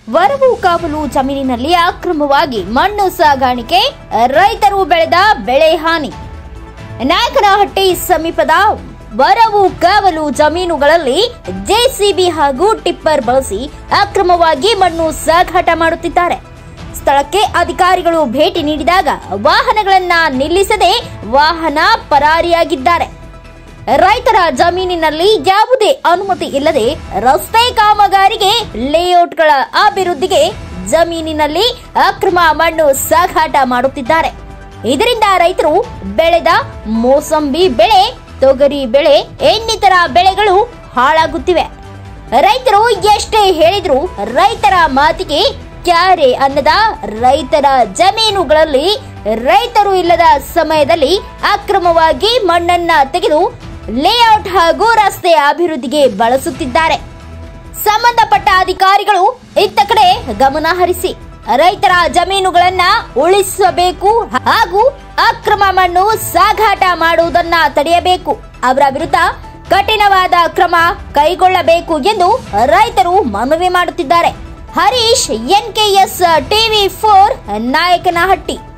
ವರವು ಕಾವಲು ಜಮೀನಿನಲ್ಲಿ ಅಕ್ರಮವಾಗಿ ಮಣ್ಣು ಸಾಗಾಣಿಕೆ, ರೈತರು ಬೆಳೆದ ಬೆಳೆ ಹಾನಿ. ನಾಯಕನಹಟ್ಟಿ ಸಮೀಪದ ವರವು ಕಾವಲು ಜಮೀನುಗಳಲ್ಲಿ ಜೆಸಿಬಿ ಹಾಗೂ ಟಿಪ್ಪರ್ ಬಳಸಿ ಅಕ್ರಮವಾಗಿ ಮಣ್ಣು ಸಾಗಾಟ ಮಾಡುತ್ತಿದ್ದಾರೆ. ಸ್ಥಳಕ್ಕೆ ಅಧಿಕಾರಿಗಳು ಭೇಟಿ ನೀಡಿದಾಗ ವಾಹನಗಳನ್ನ ನಿಲ್ಲಿಸದೆ ವಾಹನ ಪರಾರಿಯಾಗಿದ್ದಾರೆ. ರೈತರ ಜಮೀನಿನಲ್ಲಿ ಯಾವುದೇ ಅನುಮತಿ ಇಲ್ಲದೆ ರಸ್ತೆ ಕಾಮಗಾರಿಗೆ, ಲೇಔಟ್ಗಳ ಅಭಿವೃದ್ಧಿಗೆ ಜಮೀನಿನಲ್ಲಿ ಅಕ್ರಮ ಮಣ್ಣು ಸಾಗಾಟ ಮಾಡುತ್ತಿದ್ದಾರೆ. ಇದರಿಂದ ರೈತರು ಬೆಳೆದ ಮೋಸಂಬಿ ಬೆಳೆ, ತೊಗರಿ ಬೆಳೆ ಇನ್ನಿತರ ಬೆಳೆಗಳು ಹಾಳಾಗುತ್ತಿವೆ. ರೈತರು ಎಷ್ಟೇ ಹೇಳಿದ್ರು ರೈತರ ಮಾತಿಗೆ ಕ್ಯಾರೆ ಅನ್ನದ ರೈತರ ಜಮೀನುಗಳಲ್ಲಿ ರೈತರು ಇಲ್ಲದ ಸಮಯದಲ್ಲಿ ಅಕ್ರಮವಾಗಿ ಮಣ್ಣನ್ನ ತೆಗೆದು ಲೇಔಟ್ ಹಾಗೂ ರಸ್ತೆ ಅಭಿವೃದ್ಧಿಗೆ ಬಳಸುತ್ತಿದ್ದಾರೆ. ಸಂಬಂಧಪಟ್ಟ ಅಧಿಕಾರಿಗಳು ಇತ್ತ ಕಡೆ ಗಮನ ಹರಿಸಿ ರೈತರ ಜಮೀನುಗಳನ್ನ ಉಳಿಸಬೇಕು ಹಾಗೂ ಅಕ್ರಮ ಮಣ್ಣು ಸಾಗಾಟ ಮಾಡುವುದನ್ನ ತಡೆಯಬೇಕು. ಅವರ ವಿರುದ್ಧ ಕಠಿಣವಾದ ಕ್ರಮ ಕೈಗೊಳ್ಳಬೇಕು ಎಂದು ರೈತರು ಮನವಿ ಮಾಡುತ್ತಿದ್ದಾರೆ. Harish, NKS TV4, Nayakanahatti.